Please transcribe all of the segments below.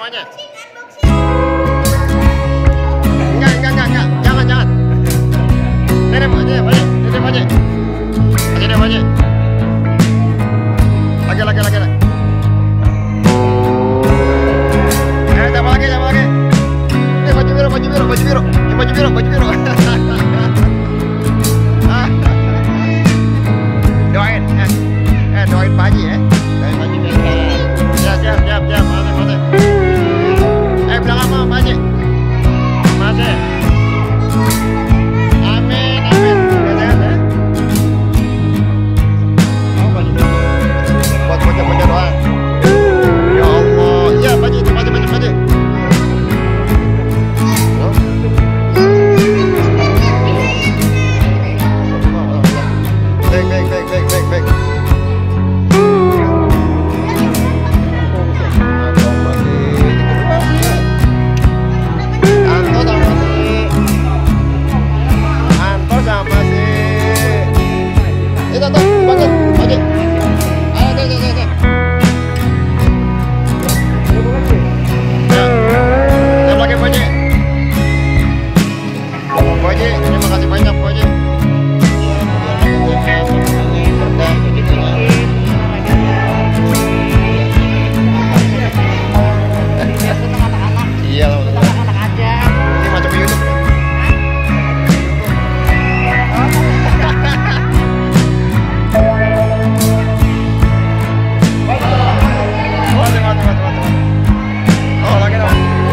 semuanya. Enggak. Jangan. Ini aja. Lagi. Tambah lagi. Ini baju biru. Ini baju biru. Doain, doain Pak Haji ya. Doain Pak Haji biar siap. Mate. Bilang apa Pak Haji? Mate. Amin. Sehat ya. Apa Pak Haji? Buat baca doa. Ya Allah. Iya Pak Haji, itu Pak Haji. Baik. Anto sama si itu tuh banget Haji. Ayo. Ya lagi Pak Haji. Terima kasih banyak Pak Haji. Iya loh. Anak-anak aja. Ini macam YouTube. Mati. Oh, lagi dong.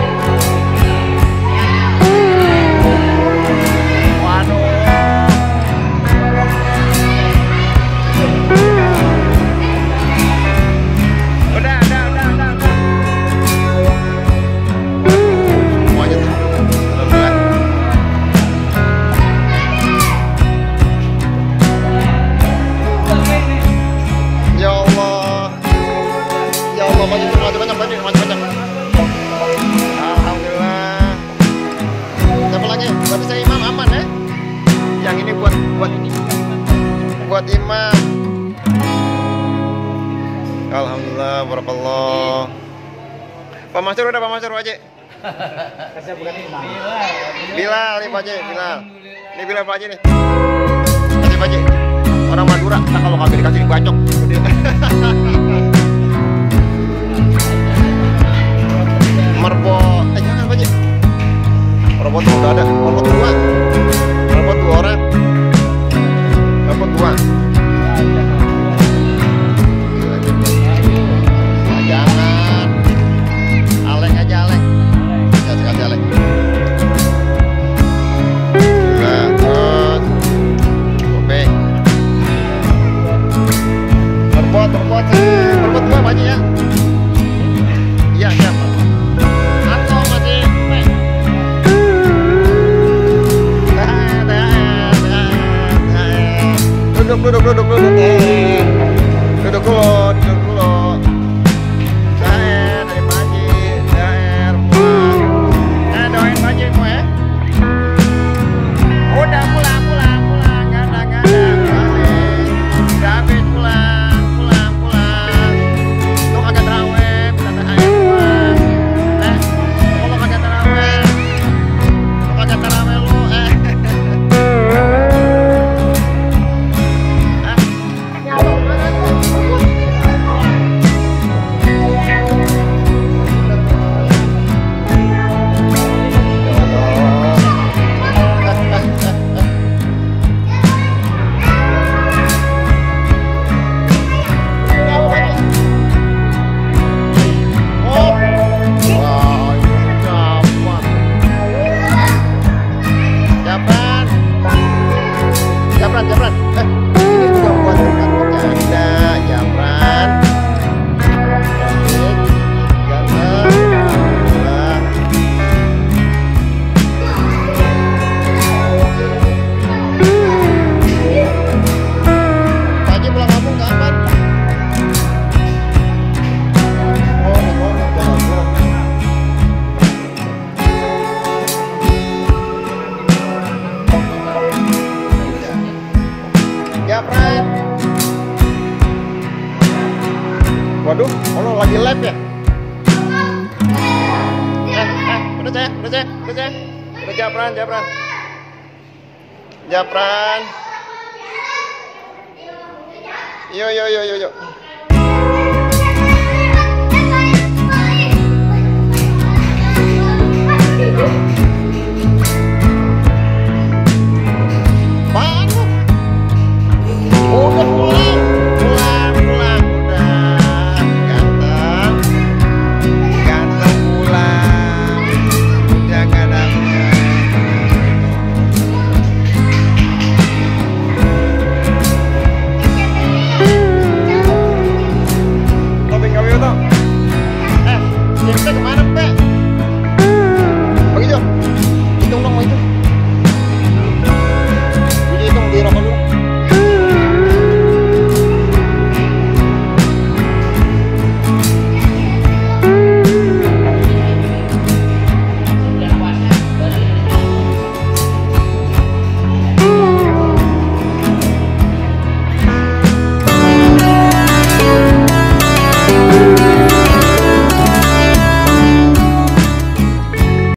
Waduh. Udah. Semuanya tuh. Ya Allah, banyak. Alhamdulillah. Siapa lagi? Berarti saya imam aman ya? Yang ini buat ini. Buat imam. Alhamdulillah, barakallah. Pak Mansur udah Pak Mansur aja. Saya bukan imam. Bilal nih Pak Haji, Bilal. Ini Bilal Pak Haji nih. Kasih Pak Haji. Orang Madura, nah kalau kagak dikasih dibacok. Merbot, jangan Pak Haji. Merbot udah ada, merbot 2 orang. Merbot 2. Jangan. Alek aja. Kasih Alek. Nah, terus. Oke. Merbot 2 Pak Haji ya. Iya, siap. Atau masih duduk dulu. Saya dari Pak Haji, doain Pak Haji semua ya. Udah pulang, nggak ada, balik. Udah habis pulang. Lu kagak terawih, minta THR pulang. Lu kagak terawih lu. Jamran. Ini juga buat tempat bercanda, Jamran. Pak Haji pulang kampung kapan? Jamran. Waduh, lagi live ya? Terus ya, terus ya. Terus Japran, Japran. Japran. Yo yo yo yo yo.